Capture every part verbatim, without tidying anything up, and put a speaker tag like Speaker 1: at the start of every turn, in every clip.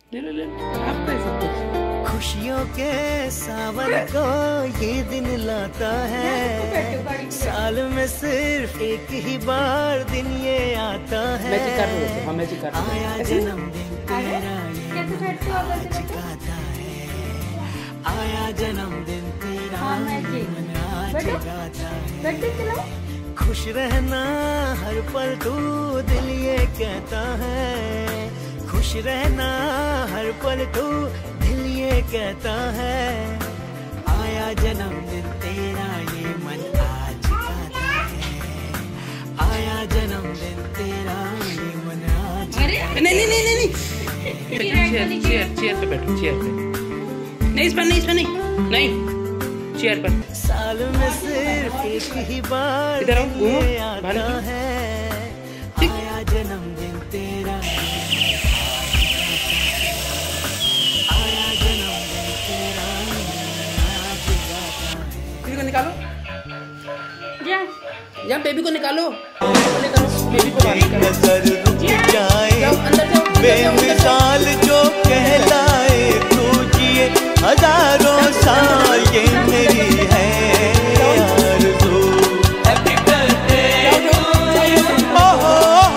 Speaker 1: ले ले ले आपका सब कुछ।
Speaker 2: खुशियों के सावन को ये दिन लाता है, साल में सिर्फ एक ही बार दिन ये आता है।
Speaker 1: मैजिक कर रहे हो, हाँ मैजिक कर रहे हो।
Speaker 2: आया जन्मदिन तेरा ये मन आज गाता है, आया जन्मदिन तेरा ये मन आज गाता है। खुश रहना हर पल तू दिल ये कहता है, खुश रहना हर पल तू दिल ये कहता है, आया जन्मदिन तेरा ये मन आज गाता है, आया जन्मदिन तेरा ये मन आज।
Speaker 1: नहीं नहीं नहीं नहीं नहीं चेयर चेयर चेयर पे बैठो, चेयर पे नहीं, इस पर नहीं, इस पर नहीं नहीं चेयर पर।
Speaker 2: साल में सिर्फ एक ही बार
Speaker 1: इधर आओ, घूमो,
Speaker 2: ये आता है, आया जन्मदिन तेरा
Speaker 1: निकालो जा जा बेबी को निकालो, बेबी को बाहर निकालो। जाओ अंदर जाओ,
Speaker 2: बेमिसाल जो कहलाए तू जिए हजारों साल ये मेरी है आरज़ू। हैप्पी बर्थडे ओहो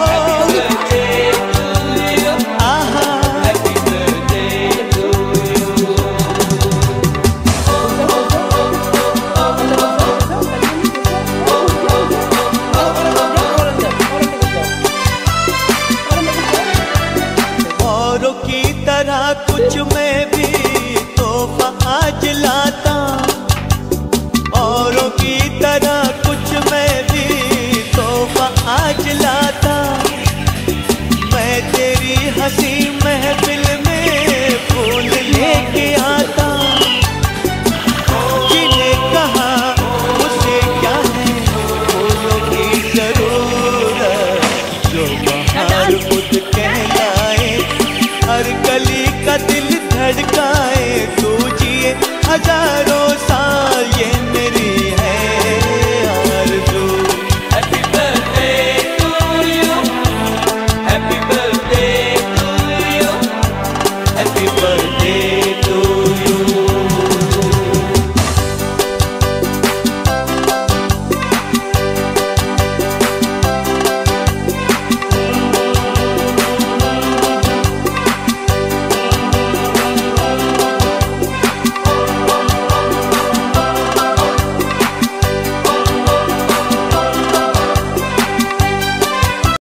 Speaker 2: आहा हैप्पी बर्थडे टू यू। औरों की तरह कुछ मैं भी तोहफा आज लाता, औरों की तरह कुछ मैं भी तोहफा आज लाता, मैं तेरी हंसी महफिल में फूल लेके आता, जिन्हें कहा उसे क्या है फूलों की जरूरत, जो बाहर खुद कहलाए हर गली का दिल धड़काए तू जिए हजारों